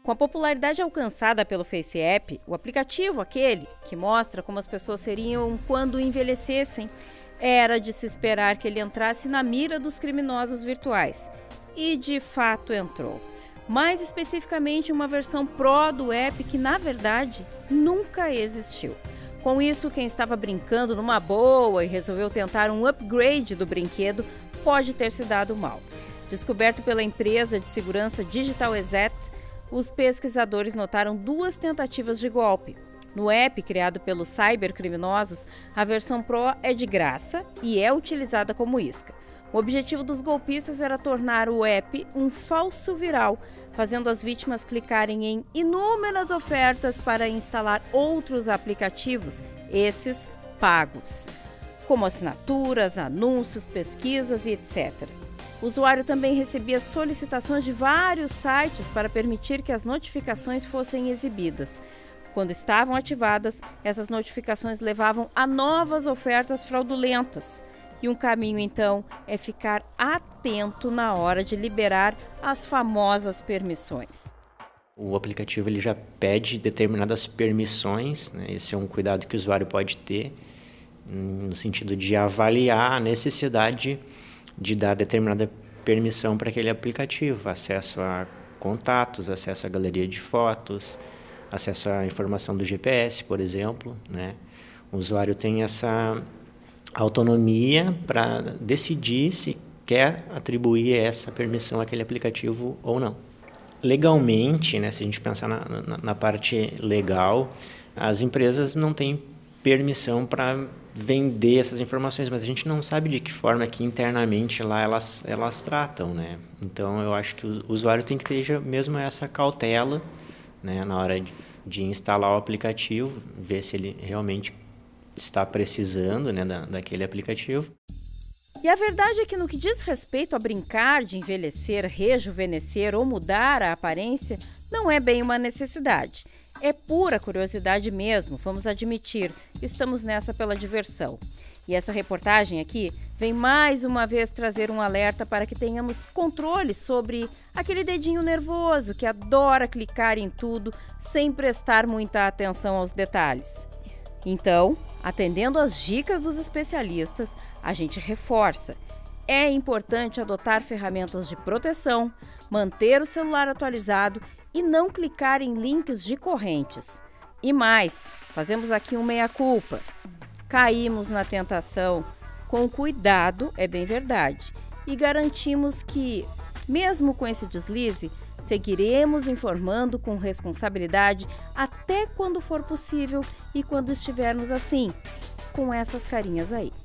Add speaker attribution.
Speaker 1: Com a popularidade alcançada pelo Face App, o aplicativo aquele que mostra como as pessoas seriam quando envelhecessem, era de se esperar que ele entrasse na mira dos criminosos virtuais. E de fato entrou. Mais especificamente uma versão Pro do app que, na verdade, nunca existiu. Com isso, quem estava brincando numa boa e resolveu tentar um upgrade do brinquedo pode ter se dado mal. Descoberto pela empresa de segurança Digital Exet, os pesquisadores notaram 2 tentativas de golpe. No app criado pelos cybercriminosos, a versão Pro é de graça e é utilizada como isca. O objetivo dos golpistas era tornar o app um falso viral, fazendo as vítimas clicarem em inúmeras ofertas para instalar outros aplicativos, esses pagos, como assinaturas, anúncios, pesquisas e etc. O usuário também recebia solicitações de vários sites para permitir que as notificações fossem exibidas. Quando estavam ativadas, essas notificações levavam a novas ofertas fraudulentas. E um caminho, então, é ficar atento na hora de liberar as famosas permissões.
Speaker 2: O aplicativo ele já pede determinadas permissões, né? Esse é um cuidado que o usuário pode ter, no sentido de avaliar a necessidade de dar determinada permissão para aquele aplicativo, acesso a contatos, acesso à galeria de fotos, acesso à informação do GPS, por exemplo, né? O usuário tem essa autonomia para decidir se quer atribuir essa permissão àquele aplicativo ou não. Legalmente, né, se a gente pensar na parte legal, as empresas não têm permissão para vender essas informações, mas a gente não sabe de que forma que internamente lá elas tratam, né? Então eu acho que o usuário tem que ter mesmo essa cautela, né, na hora de instalar o aplicativo, ver se ele realmente está precisando, né, daquele aplicativo.
Speaker 1: E a verdade é que no que diz respeito a brincar de envelhecer, rejuvenescer ou mudar a aparência, não é bem uma necessidade. É pura curiosidade mesmo, vamos admitir, estamos nessa pela diversão. E essa reportagem aqui vem mais uma vez trazer um alerta para que tenhamos controle sobre aquele dedinho nervoso que adora clicar em tudo sem prestar muita atenção aos detalhes. Então, atendendo às dicas dos especialistas, a gente reforça. É importante adotar ferramentas de proteção, manter o celular atualizado e não clicar em links de correntes. E mais, fazemos aqui um meia-culpa. Caímos na tentação, com cuidado, é bem verdade, e garantimos que, mesmo com esse deslize, seguiremos informando com responsabilidade até quando for possível e quando estivermos assim, com essas carinhas aí.